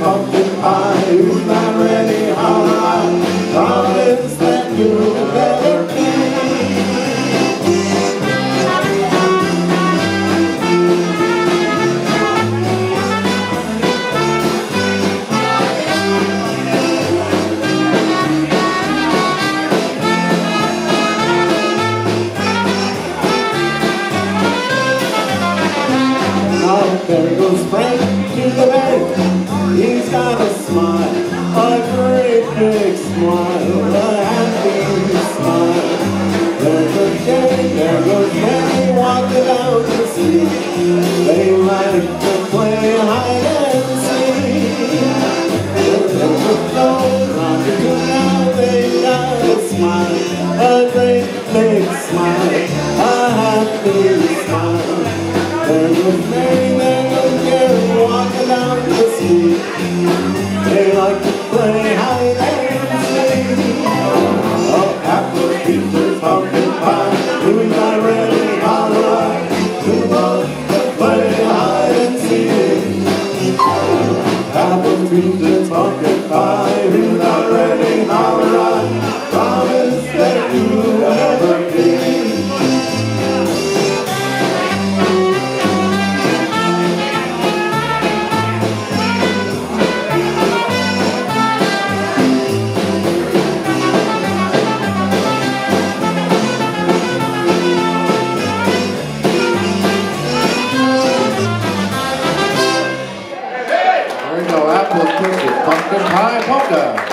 pumpkin pie. Who's not ready? All right. Promise that you'll never be. There goes Frank to the bank. He's got a smile, a great big smile, a happy smile. There goes Jenny walking down the street. They like to play hide and seek. There goes Joe rocking to now. They got a smile, a great big smile, a happy smile. There goes Mary, there goes Gary, walking down the street. They like to play hide and seek. Oh, apple peaches, pumpkin pie, who's not ready? All right, who wants to play hide and seek? Apple peaches, pumpkin pie, who's not ready? All right, promise that you'll never be. Pumpkin pie polka.